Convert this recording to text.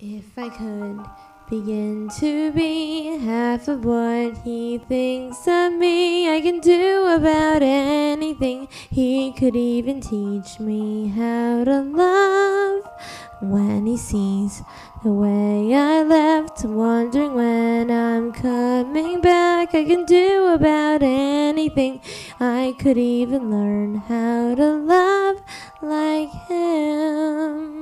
If I could begin to be half of what he thinks of me, I can do about anything. He could even teach me how to love. When he sees the way I left, wondering when I'm coming back, I can do about anything. I could even learn how to love like him.